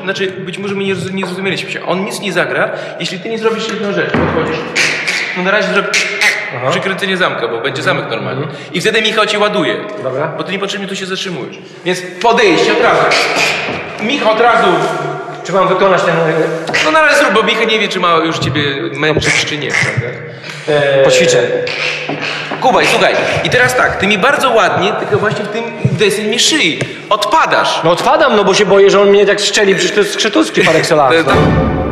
znaczy być może my nie zrozumieliśmy się. On nic nie zagra, jeśli ty nie zrobisz jedną rzecz. Podchodzisz, no na razie zrobisz przykręcenie zamka, bo będzie zamek normalnie. I wtedy Michał cię ładuje. Dobra. Bo ty niepotrzebnie tu się zatrzymujesz. Więc podejście od razu. Michał od razu. Czy mam wykonać ten... No na razie zrób, bo Michał nie wie, czy ma już ciebie męczyć, czy nie, prawda? Poćwiczę. Kubaj, słuchaj, i teraz tak, ty mi bardzo ładnie, tylko właśnie w tym deseń mi szyi. Odpadasz. No odpadam, no bo się boję, że on mnie tak strzeli, przecież to jest Skrzytuski par excellence. To-